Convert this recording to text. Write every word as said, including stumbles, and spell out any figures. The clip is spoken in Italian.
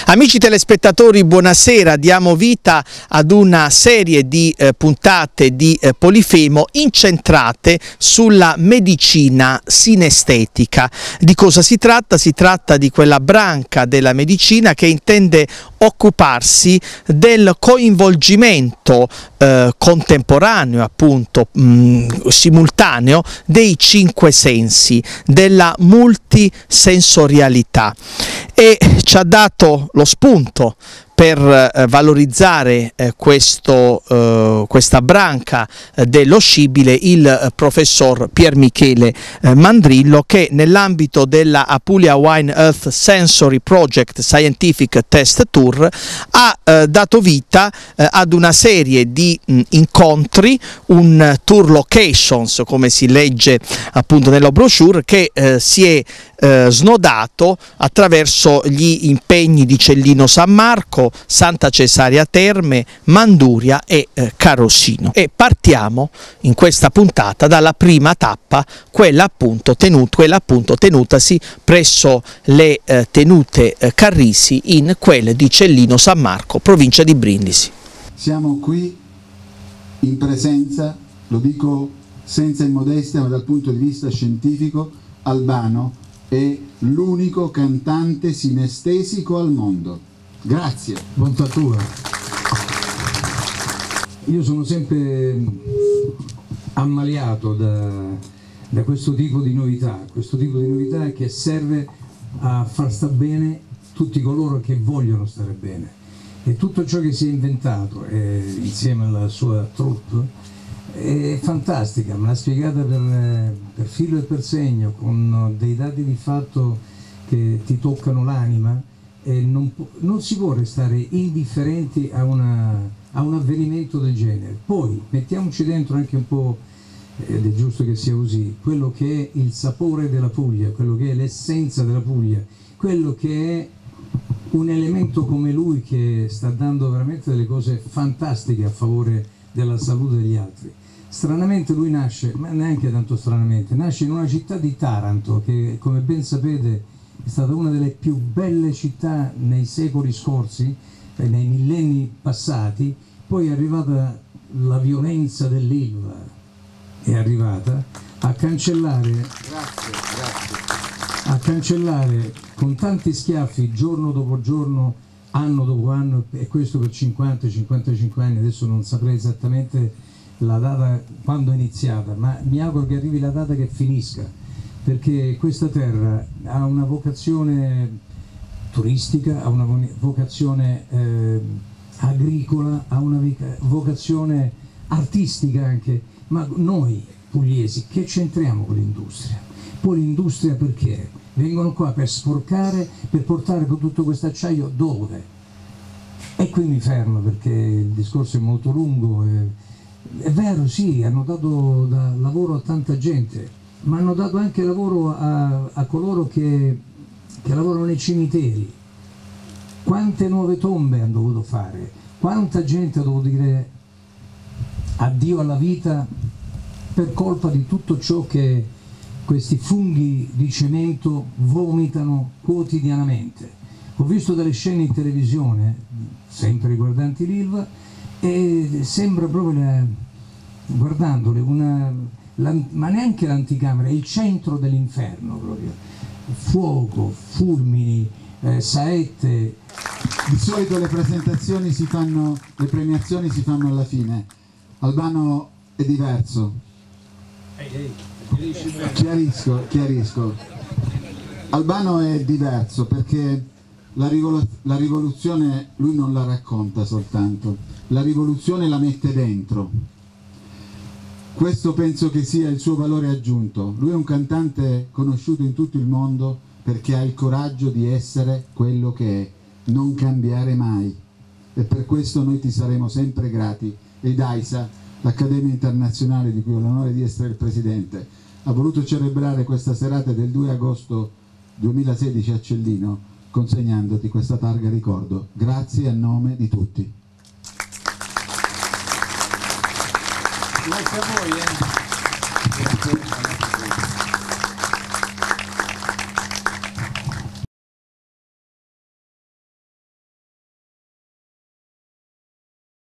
Amici telespettatori, buonasera. Diamo vita ad una serie di eh, puntate di eh, Polifemo incentrate sulla medicina sinestetica. Di cosa si tratta? Si tratta di quella branca della medicina che intende occuparsi del coinvolgimento eh, contemporaneo, appunto mh, simultaneo, dei cinque sensi, della multisensorialità, e ci ha dato lo spunto per eh, valorizzare eh, questo, eh, questa branca eh, dello scibile il eh, professor Pier Michele eh, Mandrillo, che nell'ambito della Apulia Wine Earth Sensory Project Scientific Test Tour ha eh, dato vita eh, ad una serie di mh, incontri, un tour locations come si legge appunto nella brochure, che eh, si è eh, snodato attraverso gli impegni di Cellino San Marco, Santa Cesarea Terme, Manduria e eh, Carosino. E partiamo in questa puntata dalla prima tappa, quella appunto, tenut quella appunto tenutasi presso le eh, tenute eh, Carrisi, in quelle di Cellino San Marco, provincia di Brindisi. Siamo qui in presenza, lo dico senza immodestia ma dal punto di vista scientifico, Albano è l'unico cantante sinestesico al mondo. Grazie. Bontà tua. Io sono sempre ammaliato da, da questo tipo di novità, questo tipo di novità che serve a far sta bene tutti coloro che vogliono stare bene. E tutto ciò che si è inventato eh, insieme alla sua troupe è fantastica, me l'ha spiegata per, per filo e per segno, con dei dati di fatto che ti toccano l'anima. E non, non si può restare indifferenti a, una, a un avvenimento del genere. Poi mettiamoci dentro anche un po', ed è giusto che sia così, quello che è il sapore della Puglia, quello che è l'essenza della Puglia, quello che è un elemento come lui che sta dando veramente delle cose fantastiche a favore della salute degli altri. Stranamente lui nasce, ma neanche tanto stranamente, nasce in una città di Taranto che, come ben sapete, è stata una delle più belle città nei secoli scorsi, nei millenni passati. Poi è arrivata la violenza dell'Ilva, è arrivata a cancellare, Grazie, grazie. a cancellare con tanti schiaffi giorno dopo giorno, anno dopo anno, e questo per cinquanta cinquantacinque anni. Adesso non saprei esattamente la data quando è iniziata, ma mi auguro che arrivi la data che finisca, perché questa terra ha una vocazione turistica, ha una vocazione eh, agricola, ha una vocazione artistica anche, ma noi pugliesi che c'entriamo con l'industria? Poi l'industria perché? Vengono qua per sporcare, per portare tutto questo acciaio dove? E qui mi fermo perché il discorso è molto lungo. E, è vero, sì, hanno dato da lavoro a tanta gente, ma hanno dato anche lavoro a, a coloro che, che lavorano nei cimiteri. Quante nuove tombe hanno dovuto fare, quanta gente ha dovuto dire addio alla vita per colpa di tutto ciò che questi funghi di cemento vomitano quotidianamente. Ho visto delle scene in televisione, sempre riguardanti l'Ilva, e sembra proprio, guardandole, una... La, ma neanche l'anticamera, è il centro dell'inferno proprio. Fuoco, fulmini, eh, saette. Di solito le presentazioni si fanno, le premiazioni si fanno alla fine. Albano è diverso. Chiarisco, chiarisco. Albano è diverso perché la, rivolu la rivoluzione lui non la racconta soltanto, la rivoluzione la mette dentro. Questo penso che sia il suo valore aggiunto. Lui è un cantante conosciuto in tutto il mondo perché ha il coraggio di essere quello che è, non cambiare mai. E per questo noi ti saremo sempre grati. Ed AISA, l'Accademia Internazionale di cui ho l'onore di essere il presidente, ha voluto celebrare questa serata del due agosto duemilasedici a Cellino consegnandoti questa targa ricordo. Grazie a nome di tutti. Grazie a voi. Eh.